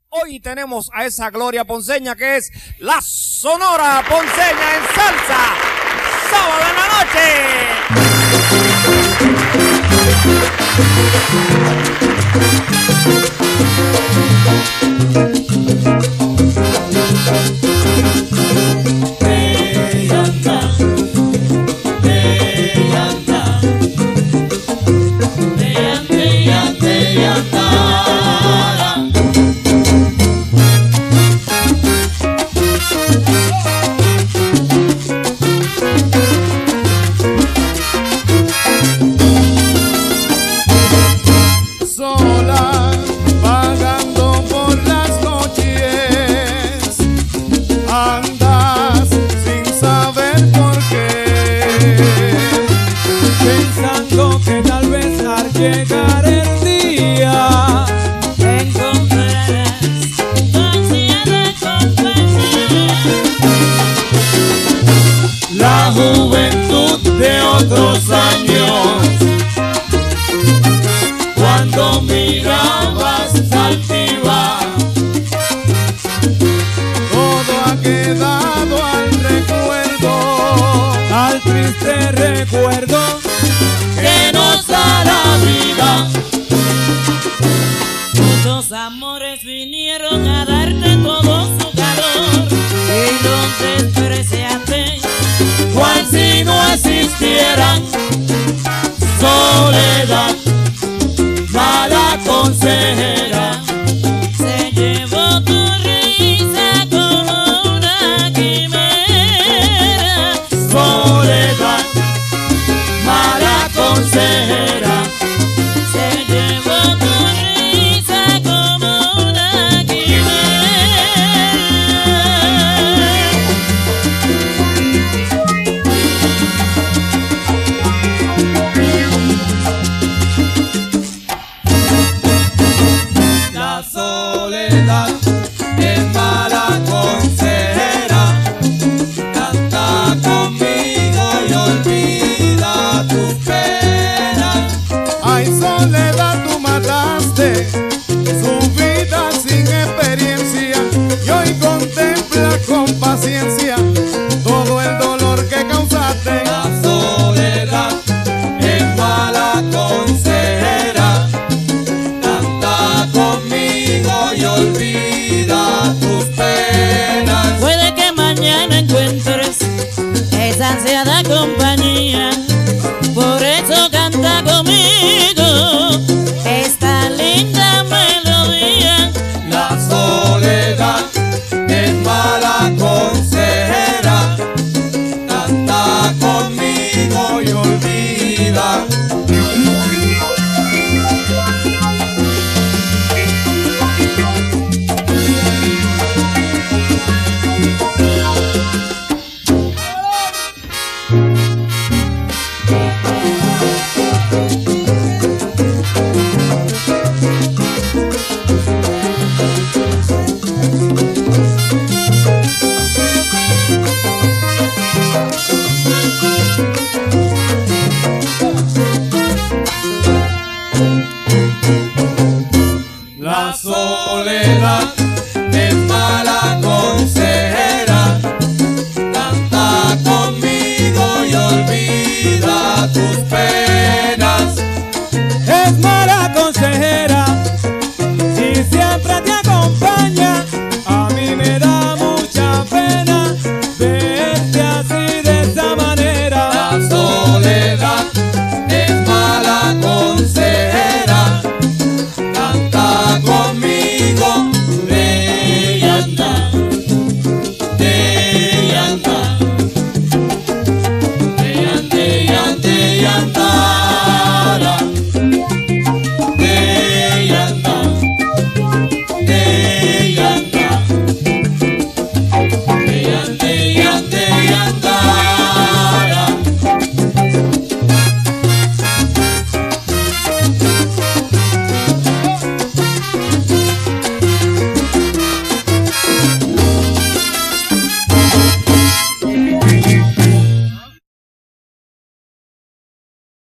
Hoy tenemos a esa gloria ponceña que es la Sonora Ponceña en salsa. Sábado en la noche. Sola, vagando por las noches, andas sin saber por qué, pensando que tal vez al llegar el día encontrarás tu ansia de compañía. la juventud de otros años. Cuando mirabas altiva, todo ha quedado al recuerdo, al triste recuerdo que nos da la vida. Muchos amores vinieron a darte todo su calor y los despreciaste Cual si no existieran. Soledad, mala consejera, se llevó tu risa como una quimera. soledad, mala consejera. Se llevó tu risa como una quimera. La soledad es mala consejera, canta conmigo y olvida tus penas. Ay, soledad, tú mataste su vida sin experiencia y hoy contempla con paciencia todo el dolor que causaste. La soledad es mala consejera, canta conmigo y olvida tus penas. Puede que mañana encuentres esa ansiada compañía, por eso canta conmigo esta linda melodía. La soledad es mala consejera, canta conmigo y olvida. La soledad